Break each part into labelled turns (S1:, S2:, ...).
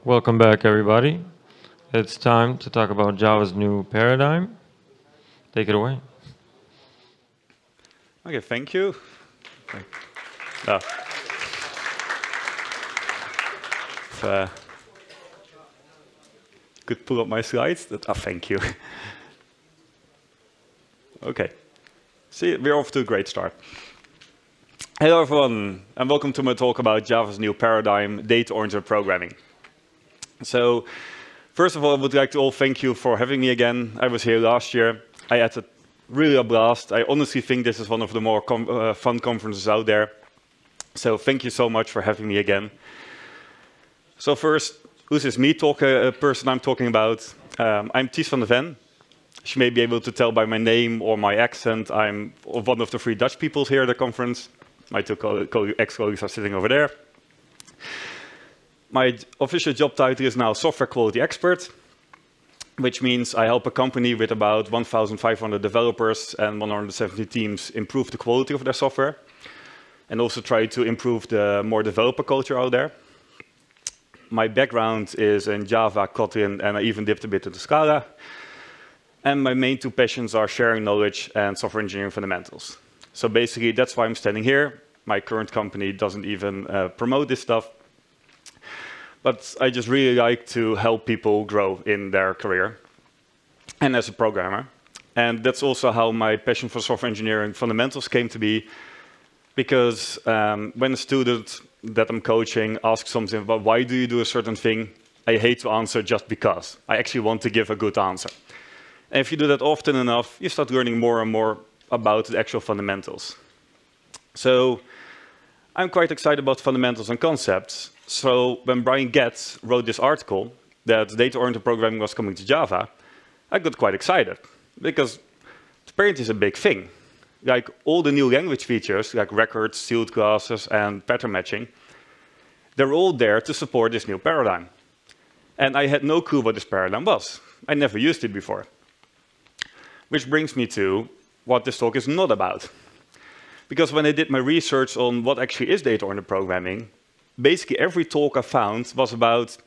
S1: Welcome back, everybody. It's time to talk about Java's new paradigm. Take it away.
S2: Okay, thank you. Oh. Could pull up my slides. Thank you. Okay. See, we're off to a great start. Hello, everyone, and welcome to my talk about Java's new paradigm, data-oriented programming. So, first of all, I would like to all thank you for having me again. I was here last year. I had really a blast. I honestly think this is one of the more fun conferences out there. So thank you so much for having me again. So first, who's this person I'm talking about? I'm Ties van de Ven. As you may be able to tell by my name or my accent, I'm one of the 3 Dutch people here at the conference. My 2 ex-colleagues are sitting over there. My official job title is now Software Quality Expert, which means I help a company with about 1,500 developers and 170 teams improve the quality of their software, and also try to improve the more developer culture out there. My background is in Java, Kotlin, and I even dipped a bit into Scala. And my main 2 passions are sharing knowledge and software engineering fundamentals. So basically, that's why I'm standing here. My current company doesn't even promote this stuff. But I just really like to help people grow in their career and as a programmer. And that's also how my passion for software engineering fundamentals came to be. Because when a student that I'm coaching asks something about why do you do a certain thing, I hate to answer just because. I actually want to give a good answer. And if you do that often enough, you start learning more and more about the actual fundamentals. So I'm quite excited about fundamentals and concepts. So when Brian Getz wrote this article that data-oriented programming was coming to Java, I got quite excited because apparently it's a big thing. Like all the new language features, like records, sealed classes, and pattern matching, they're all there to support this new paradigm. And I had no clue what this paradigm was. I never used it before. Which brings me to what this talk is not about. Because when I did my research on what actually is data-oriented programming, basically every talk I found was about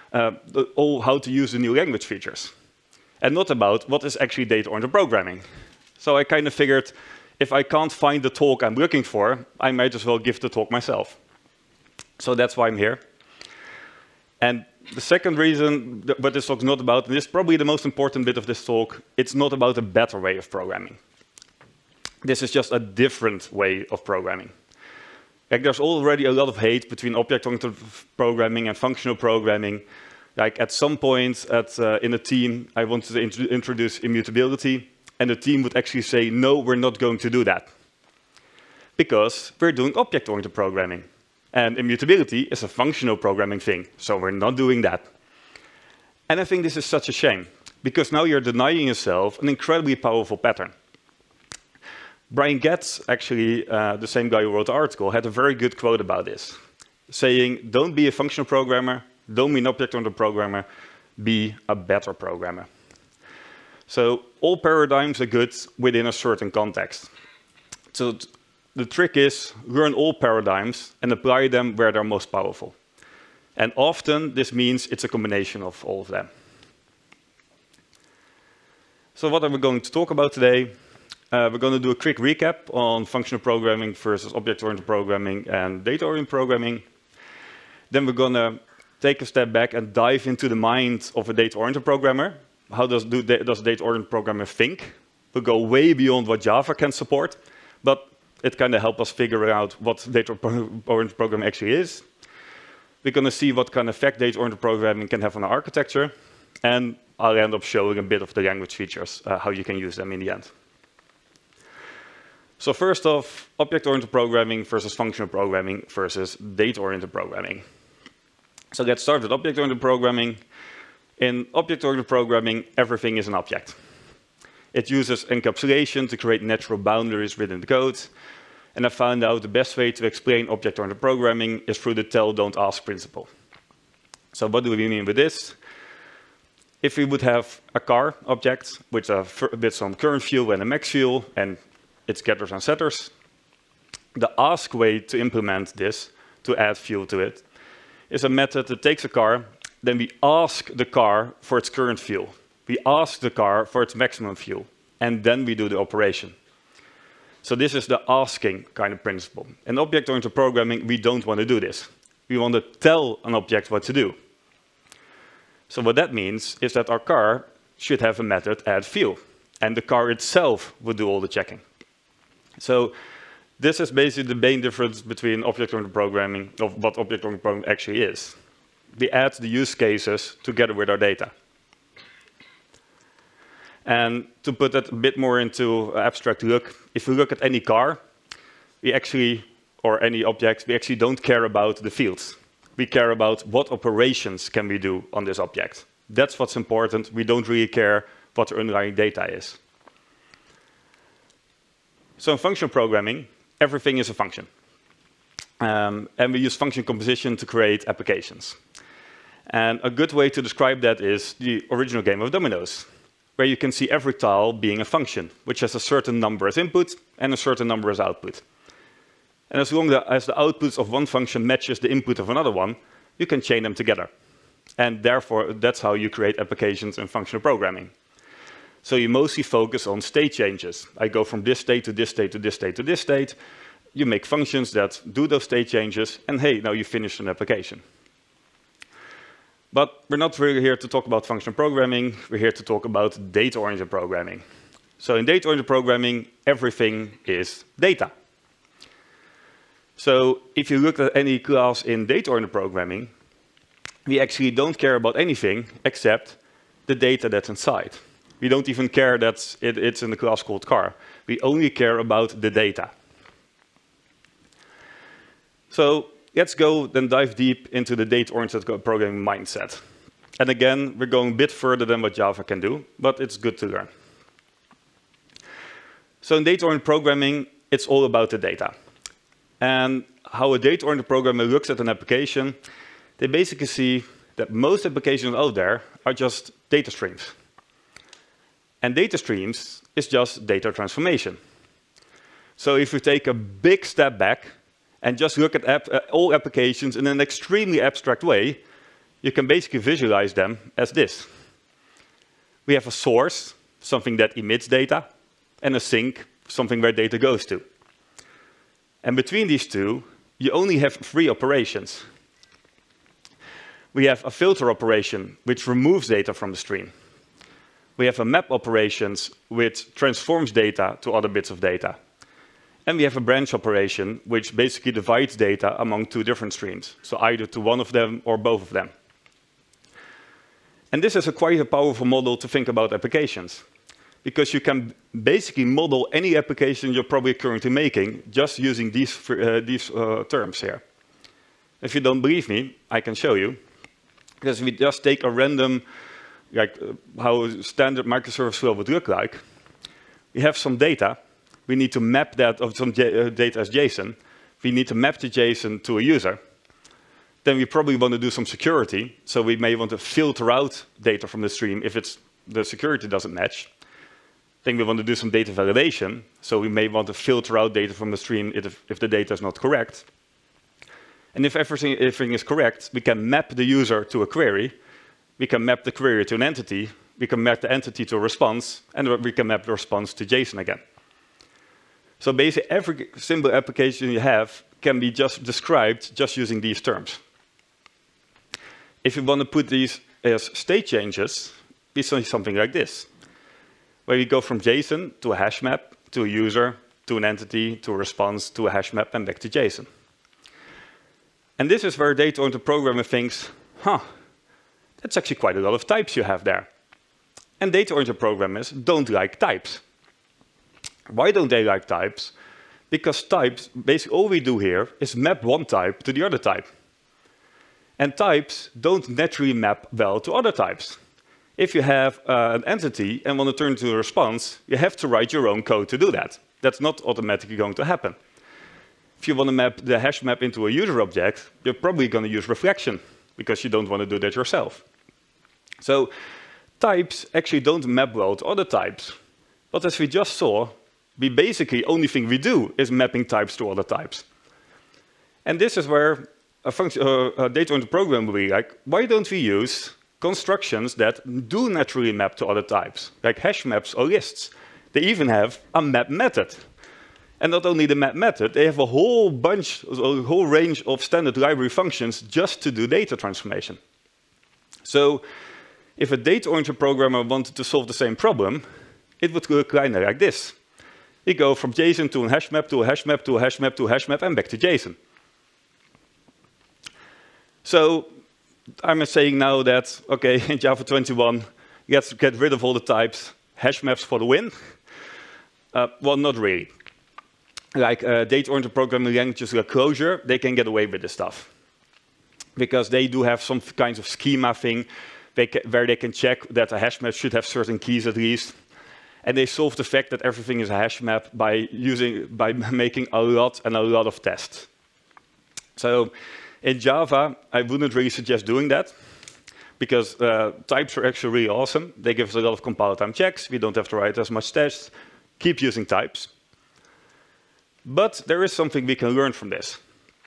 S2: how to use the new language features, and not about what is actually data-oriented programming. So I kind of figured, if I can't find the talk I'm looking for, I might as well give the talk myself. So that's why I'm here. And the second reason what this talk is not about, and this is probably the most important bit of this talk, it's not about a better way of programming. This is just a different way of programming. Like there's already a lot of hate between object-oriented programming and functional programming. Like at some point in a team, I wanted to introduce immutability, and the team would actually say, no, we're not going to do that. Because we're doing object-oriented programming. And immutability is a functional programming thing, so we're not doing that. And I think this is such a shame, because now you're denying yourself an incredibly powerful pattern. Brian Getz, actually, the same guy who wrote the article, had a very good quote about this, saying, don't be a functional programmer, don't be an object-oriented programmer, be a better programmer. So all paradigms are good within a certain context. So the trick is, learn all paradigms and apply them where they're most powerful. And often, this means it's a combination of all of them. So what are we going to talk about today? We're going to do a quick recap on functional programming versus object-oriented programming and data-oriented programming. Then we're going to take a step back and dive into the mind of a data-oriented programmer. How does a data-oriented programmer think? We'll go way beyond what Java can support, but it kind of helps us figure out what data-oriented programming actually is. We're going to see what kind of effect data-oriented programming can have on our architecture, and I'll end up showing a bit of the language features, how you can use them in the end. So first off, object-oriented programming versus functional programming versus data-oriented programming. So let's start with object-oriented programming. In object-oriented programming, everything is an object. It uses encapsulation to create natural boundaries within the code. And I found out the best way to explain object-oriented programming is through the tell, don't ask principle. So what do we mean with this? If we would have a car object with some current fuel and a max fuel, and its getters and setters, the ask way to implement this, to add fuel to it, is a method that takes a car, then we ask the car for its current fuel. We ask the car for its maximum fuel, and then we do the operation. So this is the asking kind of principle. In object-oriented programming, we don't want to do this. We want to tell an object what to do. So what that means is that our car should have a method add fuel, and the car itself would do all the checking. So this is basically the main difference between object-oriented programming, of what object-oriented programming actually is. We add the use cases together with our data. And to put that a bit more into abstract look, if we look at any car, we actually, or any object, we actually don't care about the fields. We care about what operations can we do on this object. That's what's important. We don't really care what the underlying data is. So in functional programming, everything is a function. And we use function composition to create applications. And a good way to describe that is the original game of dominoes, where you can see every tile being a function, which has a certain number as input and a certain number as output. And as long as the outputs of one function matches the input of another one, you can chain them together. And therefore, that's how you create applications in functional programming. So you mostly focus on state changes. I go from this state to this state to this state to this state. You make functions that do those state changes, and hey, now you finish an application. But we're not really here to talk about functional programming. We're here to talk about data-oriented programming. So in data-oriented programming, everything is data. So if you look at any class in data-oriented programming, we actually don't care about anything except the data that's inside. We don't even care that it's in the class called car. We only care about the data. So let's go then dive deep into the data-oriented programming mindset. And again, we're going a bit further than what Java can do, but it's good to learn. So in data-oriented programming, it's all about the data. And how a data-oriented programmer looks at an application, they basically see that most applications out there are just data streams. And data streams is just data transformation. So if you take a big step back and just look at all applications in an extremely abstract way, you can basically visualize them as this. We have a source, something that emits data, and a sink, something where data goes to. And between these two, you only have 3 operations. We have a filter operation, which removes data from the stream. We have a map operations, which transforms data to other bits of data. And we have a branch operation, which basically divides data among 2 different streams, so either to one of them or both of them. And this is quite a powerful model to think about applications, because you can basically model any application you're probably currently making just using these terms here. If you don't believe me, I can show you, because we just take a random, like how a standard microservice flow would look like. We have some data. We need to map that of some data as JSON. We need to map the JSON to a user. Then we probably want to do some security. So we may want to filter out data from the stream if the security doesn't match. Then we want to do some data validation. So we may want to filter out data from the stream if the data is not correct. And if everything is correct, we can map the user to a query. We can map the query to an entity. We can map the entity to a response. And we can map the response to JSON again. So basically, every simple application you have can be just described just using these terms. If you want to put these as state changes, we see something like this, where we go from JSON to a hash map, to a user, to an entity, to a response, to a hash map, and back to JSON. And this is where a data-oriented programmer thinks, that's actually quite a lot of types you have there. And data-oriented programmers don't like types. Why don't they like types? Because types, basically all we do here is map one type to the other type. And types don't naturally map well to other types. If you have an entity and want to turn it to a response, you have to write your own code to do that. That's not automatically going to happen. If you want to map the hash map into a user object, you're probably going to use reflection, because you don't want to do that yourself. So types actually don't map well to other types. But as we just saw, we basically, only thing we do is mapping types to other types. And this is where a data-oriented program will be like, why don't we use constructions that do naturally map to other types, like hash maps or lists? They even have a map method. And not only the map method, they have a whole range of standard library functions just to do data transformation. So if a data-oriented programmer wanted to solve the same problem, it would look kind of like this. You go from JSON to a hash map, to a hash map, to a hash map, to a hash map, and back to JSON. So I'm saying now that, okay, in Java 21, let's get rid of all the types, hash maps for the win. Well, not really. Like data-oriented programming languages like Clojure, they can get away with this stuff. Because they do have some kinds of schema thing where they can check that a hash map should have certain keys at least. And they solve the fact that everything is a hash map by making a lot of tests. So in Java, I wouldn't really suggest doing that, because types are actually really awesome. They give us a lot of compile time checks. We don't have to write as much tests. Keep using types. But there is something we can learn from this.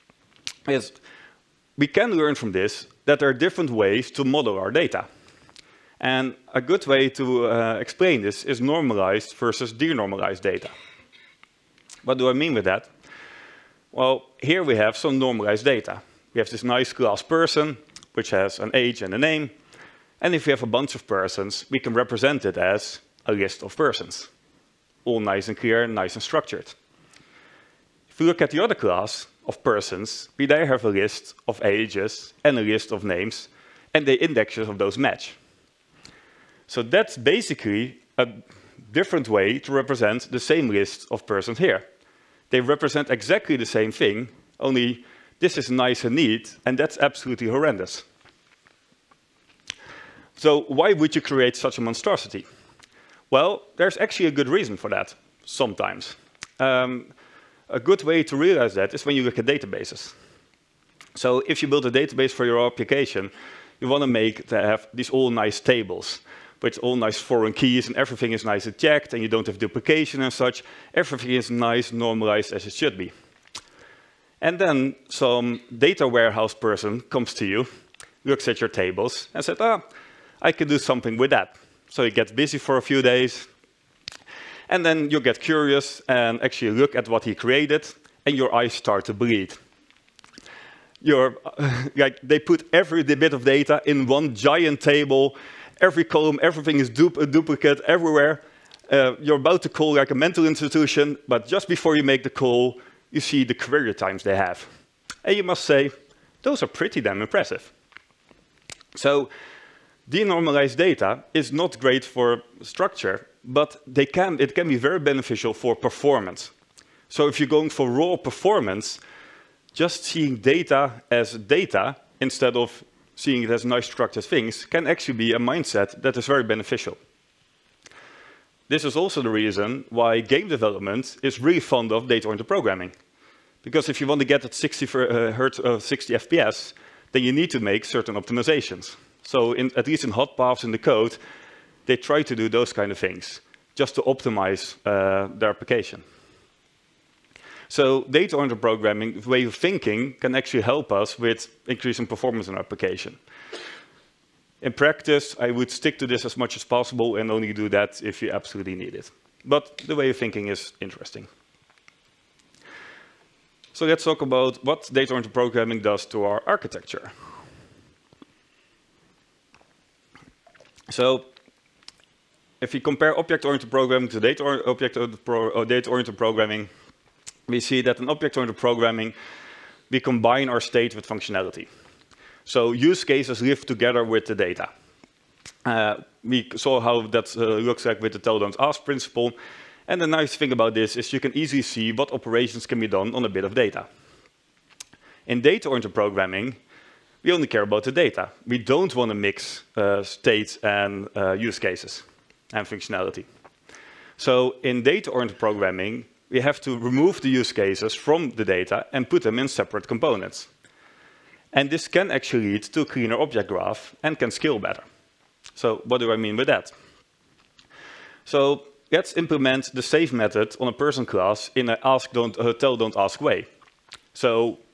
S2: We can learn from this that there are different ways to model our data. And a good way to explain this is normalized versus denormalized data. What do I mean with that? Well, here we have some normalized data. We have this nice class person, which has an age and a name. And if we have a bunch of persons, we can represent it as a list of persons. All nice and clear, nice and structured. If we look at the other class of persons, we there have a list of ages and a list of names, and the indexes of those match. So that's basically a different way to represent the same list of persons here. They represent exactly the same thing, only this is nice and neat, and that's absolutely horrendous. So why would you create such a monstrosity? Well, there's actually a good reason for that, sometimes. A good way to realize that is when you look at databases. So if you build a database for your application, you want to have these all nice tables with all nice foreign keys, and everything is nice and checked, and you don't have duplication and such. Everything is nice, normalized as it should be. And then some data warehouse person comes to you, looks at your tables, and says, I can do something with that. So you get busy for a few days, and then you get curious and actually look at what he created, and your eyes start to bleed. They put every bit of data in one giant table. Every column, everything is a duplicate everywhere. You're about to call like a mental institution, but just before you make the call, you see the query times they have. And you must say, those are pretty damn impressive. So denormalized data is not great for structure, but it can be very beneficial for performance. So if you're going for raw performance, just seeing data as data instead of seeing it as nice structured things can actually be a mindset that is very beneficial. This is also the reason why game development is really fond of data-oriented programming. Because if you want to get at 60 FPS, then you need to make certain optimizations. So at least in hot paths in the code, they try to do those kind of things just to optimize their application. So data-oriented programming, the way of thinking, can actually help us with increasing performance in our application. In practice, I would stick to this as much as possible and only do that if you absolutely need it. But the way of thinking is interesting. So let's talk about what data-oriented programming does to our architecture. So if we compare object-oriented programming to data-oriented programming, we see that in object-oriented programming, we combine our state with functionality. So use cases live together with the data. We saw how that looks like with the tell don't ask principle. And the nice thing about this is you can easily see what operations can be done on a bit of data. In data-oriented programming, we only care about the data. We don't want to mix states and use cases and functionality. So in data-oriented programming, we have to remove the use cases from the data and put them in separate components. And this can actually lead to a cleaner object graph and can scale better. So what do I mean with that? So let's implement the save method on a person class in an tell don't ask way. So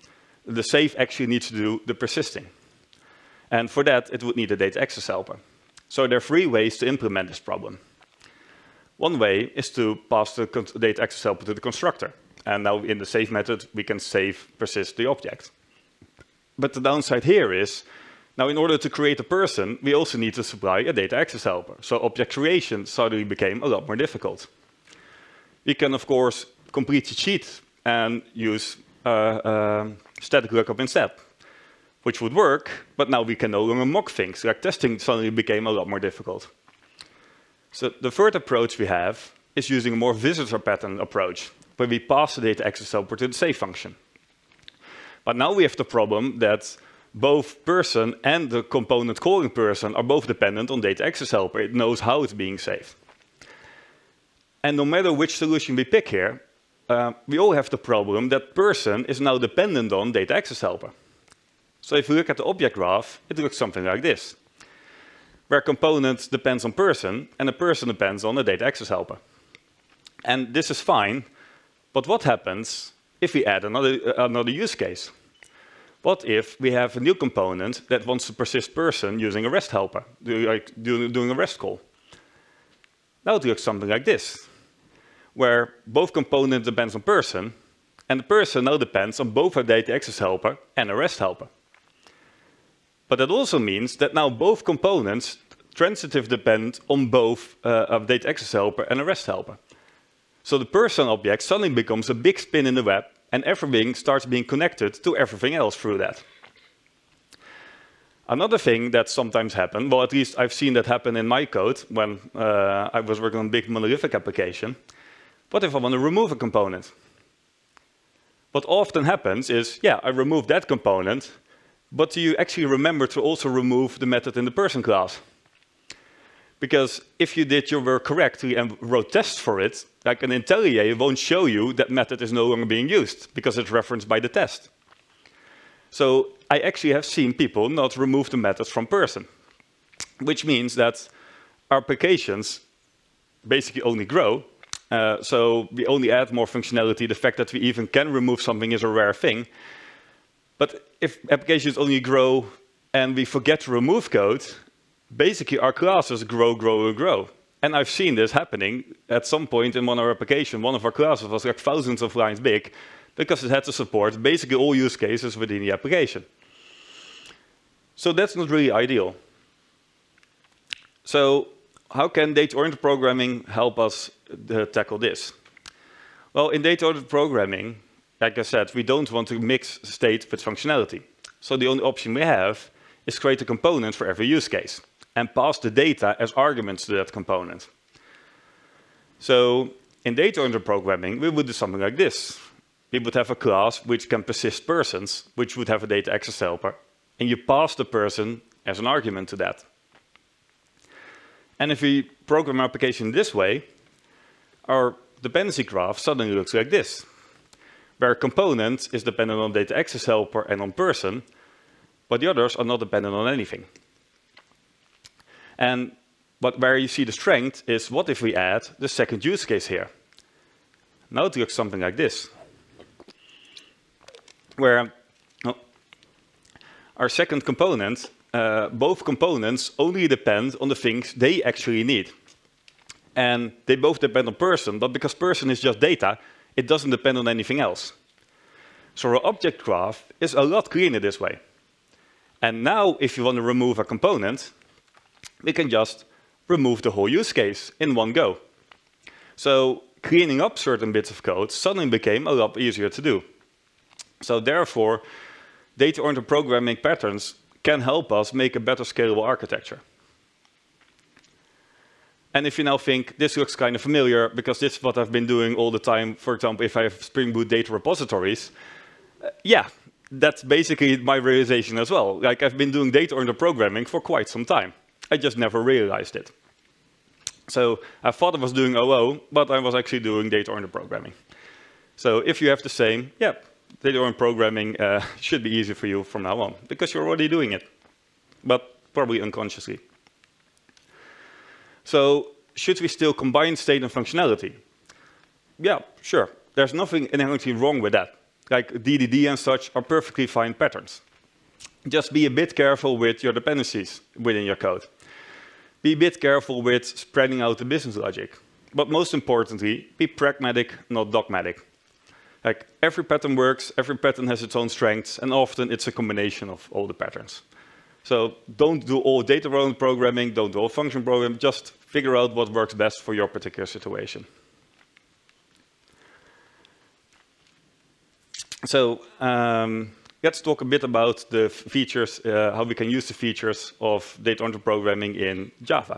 S2: the save actually needs to do the persisting. And for that, it would need a data access helper. So there are 3 ways to implement this problem. One way is to pass the data access helper to the constructor. And now in the save method, we can save, persist the object. But the downside here is, now in order to create a person, we also need to supply a data access helper. So object creation suddenly became a lot more difficult. We can, of course, complete the cheat and use static lookup instead, which would work, but now we can no longer mock things. Like testing suddenly became a lot more difficult. So the third approach we have is using a more visitor pattern approach, where we pass the data access helper to the save function. But now we have the problem that both person and the component calling person are both dependent on data access helper. It knows how it's being saved. And no matter which solution we pick here, we all have the problem that person is now dependent on data access helper. So if we look at the object graph, it looks something like this, where component depends on person and a person depends on the data access helper. And this is fine, but what happens if we add another use case? What if we have a new component that wants to persist person using a REST helper, doing a REST call? Now it looks something like this, where both components depends on person, and the person now depends on both a data access helper and a REST helper. But that also means that now both components transitive depend on both a data access helper and a REST helper. So the person object suddenly becomes a big spin in the web, and everything starts being connected to everything else through that. Another thing that sometimes happens, well, at least I've seen that happen in my code when I was working on a big monolithic application. What if I want to remove a component? What often happens is, yeah, I remove that component, but do you actually remember to also remove the method in the person class? Because if you did your work correctly and wrote tests for it, like an IntelliJ won't show you that method is no longer being used because it's referenced by the test. So I actually have seen people not remove the methods from person, which means that our applications basically only grow. So we only add more functionality. The fact that we even can remove something is a rare thing. But if applications only grow and we forget to remove code, basically our classes grow, grow, and grow. And I've seen this happening at some point in one of our applications. One of our classes was like thousands of lines big because it had to support basically all use cases within the application. So that's not really ideal. So how can data-oriented programming help us tackle this? Well, in data-oriented programming, like I said, we don't want to mix state with functionality. So the only option we have is create a component for every use case and pass the data as arguments to that component. So in data-oriented programming, we would do something like this. We would have a class which can persist persons, which would have a data access helper, and you pass the person as an argument to that. And if we program our application this way, our dependency graph suddenly looks like this, where a component is dependent on data access helper and on person, but the others are not dependent on anything. But where you see the strength is, what if we add the second use case here? Now it looks something like this, where our second component, both components only depend on the things they actually need. And they both depend on person, but because person is just data, it doesn't depend on anything else. So our object graph is a lot cleaner this way. And now, if you want to remove a component, we can just remove the whole use case in one go. So cleaning up certain bits of code suddenly became a lot easier to do. So therefore, data-oriented programming patterns can help us make a better scalable architecture. And if you now think, this looks kind of familiar because this is what I've been doing all the time, for example, if I have Spring Boot data repositories, yeah, that's basically my realization as well. Like, I've been doing data-oriented programming for quite some time. I just never realized it. So I thought I was doing OO, but I was actually doing data-oriented programming. So if you have the same, yeah, data-oriented programming should be easy for you from now on, because you're already doing it, but probably unconsciously. So should we still combine state and functionality? Yeah, sure. There's nothing inherently wrong with that. like DDD and such, are perfectly fine patterns. Just be a bit careful with your dependencies within your code. Be a bit careful with spreading out the business logic. But most importantly, be pragmatic, not dogmatic. Like, every pattern works, every pattern has its own strengths, and often it's a combination of all the patterns. So don't do all data-oriented programming, don't do all function programming, just figure out what works best for your particular situation. So let's talk a bit about the features, how we can use the features of data-oriented programming in Java.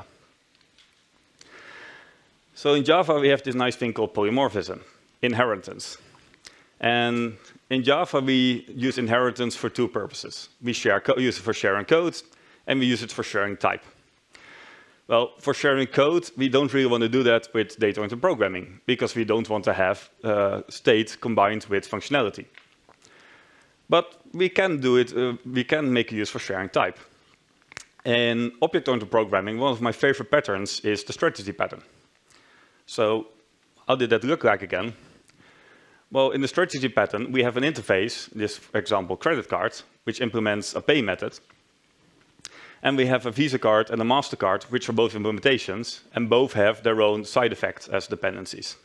S2: So in Java, we have this nice thing called polymorphism, inheritance. And in Java, we use inheritance for two purposes. We use it for sharing code, and we use it for sharing type. Well, for sharing code, we don't really want to do that with data-oriented programming, because we don't want to have state combined with functionality. But we can do it, we can make use for sharing type. In object-oriented programming, one of my favorite patterns is the strategy pattern. So how did that look like again? Well, in the strategy pattern, we have an interface, this, for example, credit card, which implements a pay method. And we have a Visa card and a MasterCard, which are both implementations, and both have their own side effects as dependencies.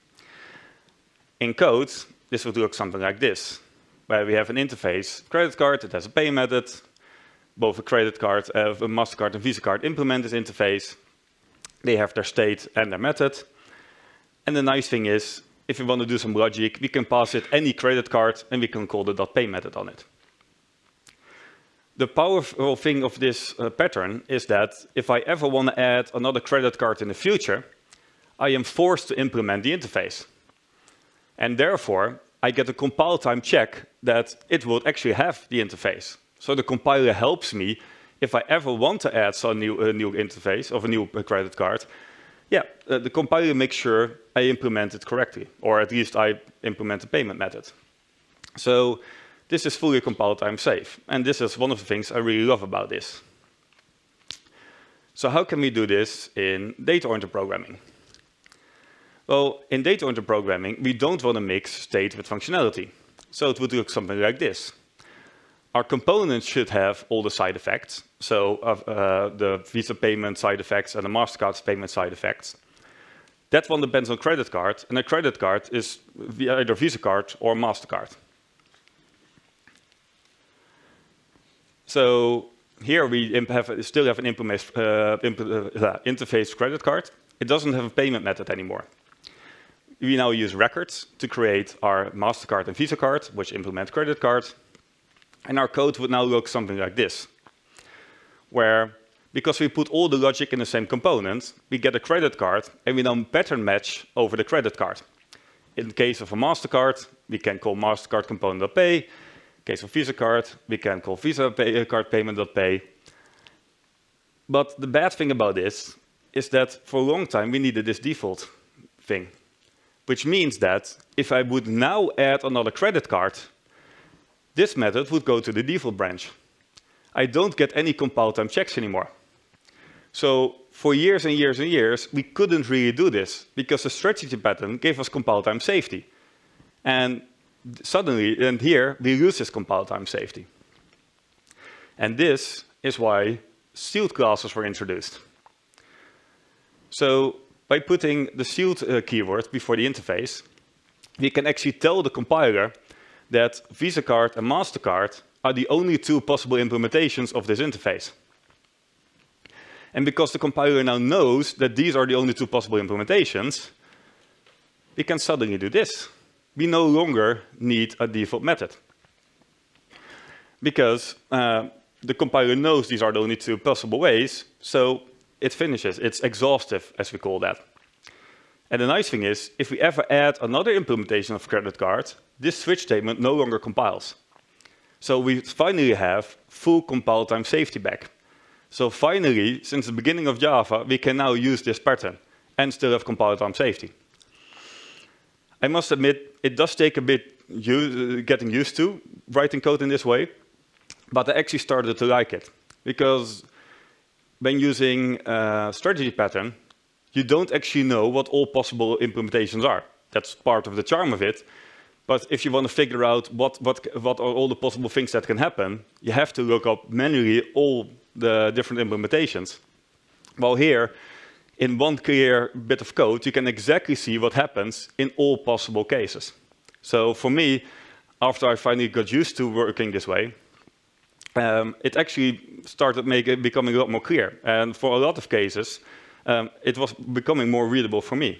S2: In code, this would look something like this, where we have an interface, credit card, it has a pay method, both a credit card, a MasterCard and Visa card implement this interface. They have their state and their method. And the nice thing is, if we want to do some logic, we can pass it any credit card and we can call the .pay method on it. The powerful thing of this pattern is that if I ever want to add another credit card in the future, I am forced to implement the interface. And therefore, I get a compile time check that it will actually have the interface. So the compiler helps me if I ever want to add a new interface of a new credit card. Yeah, the compiler makes sure I implement it correctly, or at least I implement the payment method. So this is fully compile time safe, and this is one of the things I really love about this. So how can we do this in data-oriented programming? Well, in data-oriented programming, we don't want to mix state with functionality. So it would look something like this. Our components should have all the side effects, so the Visa payment side effects and the MasterCard payment side effects. That one depends on credit card, and a credit card is either Visa card or MasterCard. So here we still have an interface credit card. It doesn't have a payment method anymore. We now use records to create our MasterCard and Visa card, which implement credit card. And our code would now look something like this, where, because we put all the logic in the same component, we get a credit card, and we now pattern match over the credit card. In the case of a MasterCard, we can call MasterCard component.pay. In case of Visa card, we can call Visa card payment.pay. But the bad thing about this is that for a long time, we needed this default thing, which means that if I would now add another credit card, this method would go to the default branch. I don't get any compile time checks anymore. So for years and years and years, we couldn't really do this because the strategy pattern gave us compile time safety. And suddenly, and here, we lose this compile time safety. And this is why sealed classes were introduced. So by putting the sealed keyword before the interface, we can actually tell the compiler that Visa card and MasterCard are the only two possible implementations of this interface. And because the compiler now knows that these are the only two possible implementations, we can suddenly do this. We no longer need a default method. Because the compiler knows these are the only two possible ways, so it finishes. It's exhaustive, as we call that. And the nice thing is, if we ever add another implementation of credit card, this switch statement no longer compiles. So we finally have full compile time safety back. So finally, since the beginning of Java, we can now use this pattern and still have compile time safety. I must admit, it does take a bit getting used to writing code in this way, but I actually started to like it. Because when using a strategy pattern, you don't actually know what all possible implementations are. That's part of the charm of it. But if you want to figure out what are all the possible things that can happen, you have to look up manually all the different implementations. While here, in one clear bit of code, you can exactly see what happens in all possible cases. So for me, after I finally got used to working this way, it actually started becoming a lot more clear. And for a lot of cases, it was becoming more readable for me.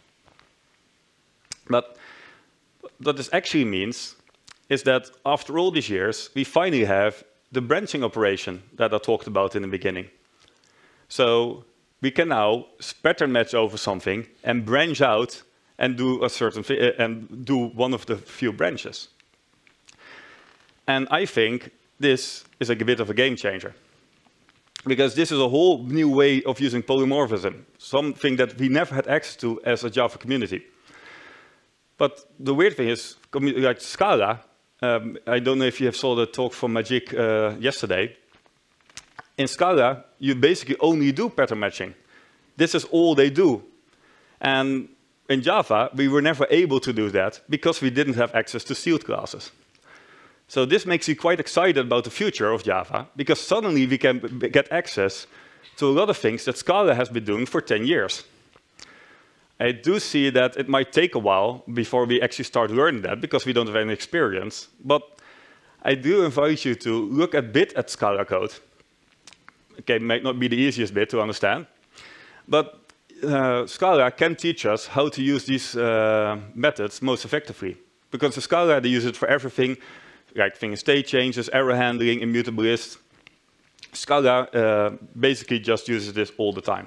S2: But what this actually means is that after all these years, we finally have the branching operation that I talked about in the beginning. So we can now pattern match over something and branch out and do a certain and do one of the few branches. And I think this is a bit of a game changer, because this is a whole new way of using polymorphism, something that we never had access to as a Java community. But the weird thing is, like Scala, I don't know if you have saw the talk from Magic yesterday. In Scala, you basically only do pattern matching. This is all they do. And in Java, we were never able to do that because we didn't have access to sealed classes. So this makes me quite excited about the future of Java, because suddenly we can get access to a lot of things that Scala has been doing for 10 years. I do see that it might take a while before we actually start learning that, because we don't have any experience. But I do invite you to look a bit at Scala code. Okay, it might not be the easiest bit to understand, but Scala can teach us how to use these methods most effectively. Because in Scala, they use it for everything, like thing state changes, error handling, immutable lists. Scala basically just uses this all the time.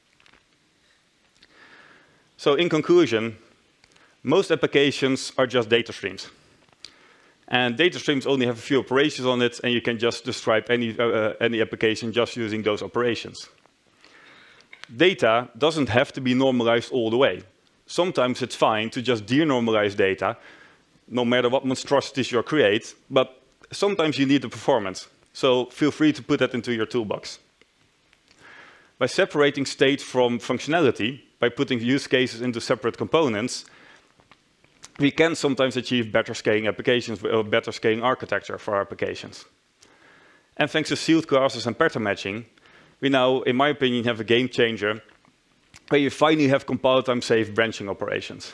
S2: So in conclusion, most applications are just data streams. And data streams only have a few operations on it, and you can just describe any application just using those operations. Data doesn't have to be normalized all the way. Sometimes it's fine to just denormalize data, no matter what monstrosities you create, but sometimes you need the performance. So feel free to put that into your toolbox. By separating state from functionality, by putting use cases into separate components, we can sometimes achieve better scaling applications or better scaling architecture for our applications. And thanks to sealed classes and pattern matching, we now, in my opinion, have a game changer where you finally have compile time safe branching operations.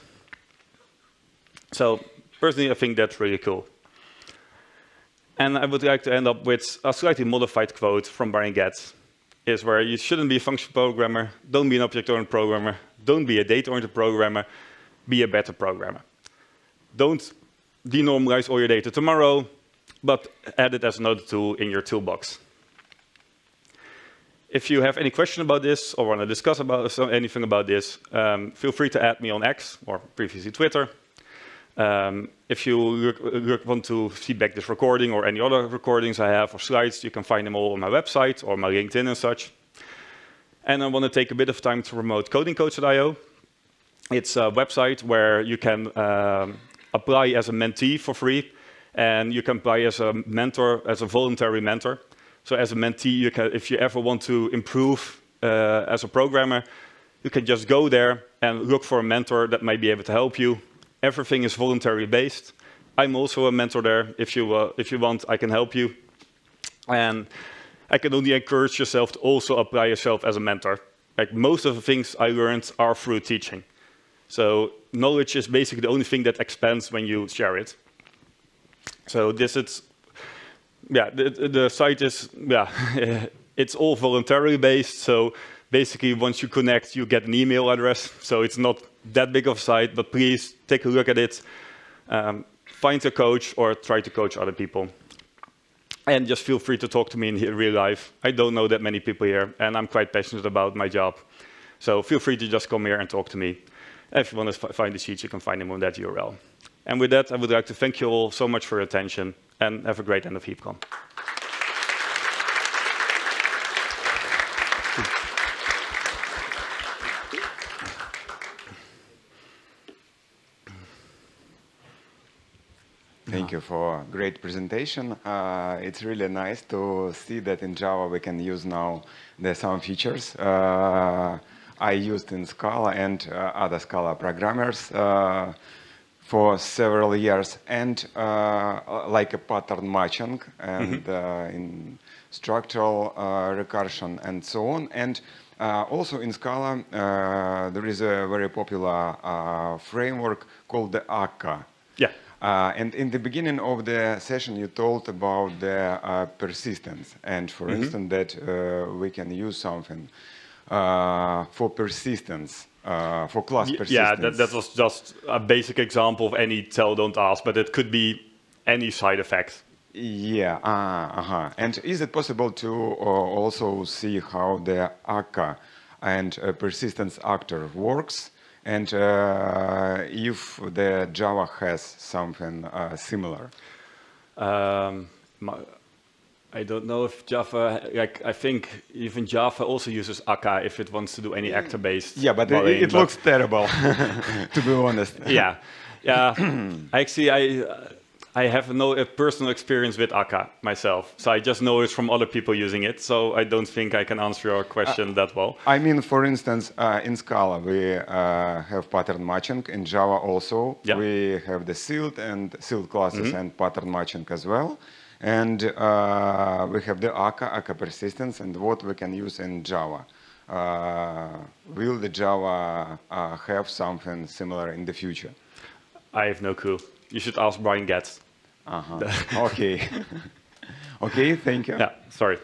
S2: So personally, I think that's really cool. And I would like to end up with a slightly modified quote from Brian Getz, is where you shouldn't be a function programmer, don't be an object-oriented programmer, don't be a data-oriented programmer, be a better programmer. Don't denormalize all your data tomorrow, but add it as another tool in your toolbox. If you have any question about this or want to discuss anything about this, feel free to add me on X, or previously Twitter. If you want to feedback this recording or any other recordings I have or slides, you can find them all on my website or my LinkedIn and such. And I want to take a bit of time to promote codingcoach.io. It's a website where you can apply as a mentee for free, and you can apply as a mentor, as a voluntary mentor. So as a mentee, you can, if you ever want to improve as a programmer, you can just go there and look for a mentor that might be able to help you. Everything is voluntary based. I'm also a mentor there. If you want, I can help you. And I can only encourage yourself to also apply yourself as a mentor. Like most of the things I learned are through teaching. So knowledge is basically the only thing that expands when you share it. So this is, yeah, the site is, yeah, it's all voluntarily based. So basically, once you connect, you get an email address. So it's not that big of a site, but please take a look at it. Find a coach or try to coach other people. And just feel free to talk to me in real life. I don't know that many people here, and I'm quite passionate about my job. So feel free to just come here and talk to me. If you want to find the sheets, you can find them on that URL. And with that, I would like to thank you all so much for your attention, and have a great end of HeapCon.
S3: Thank you for a great presentation. It's really nice to see that in Java we can use now some features I used in Scala and other Scala programmers. for several years, and like a pattern matching and in structural recursion and so on. And also in Scala, there is a very popular framework called the akka.
S2: Yeah.
S3: And in the beginning of the session, you told about the persistence, and for instance, that we can use something for persistence, for class persistence.
S2: Yeah, that was just a basic example of any tell, don't ask, but it could be any side effect.
S3: Yeah, And is it possible to also see how the akka and persistence actor works? And if the Java has something similar?
S2: I don't know if Java, like I think even Java also uses akka if it wants to do any actor-based.
S3: Yeah, but it looks terrible, to be honest.
S2: Yeah. Actually, I have no personal experience with akka myself, so I just know it from other people using it, so I don't think I can answer your question that well.
S3: I mean, for instance, in Scala, we have pattern matching. In Java also, we have the sealed and sealed classes and pattern matching as well. And we have the akka persistence, and what we can use in Java. Will the Java have something similar in the future?
S2: I have no clue. You should ask Brian Getz.
S3: Okay. Okay, thank you.
S2: Yeah, sorry.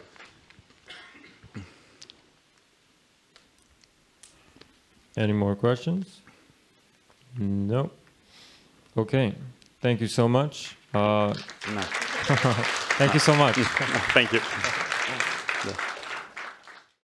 S1: Any more questions? No. Okay. Thank you so much.
S2: No.
S1: Thank you so much.
S2: Thank you.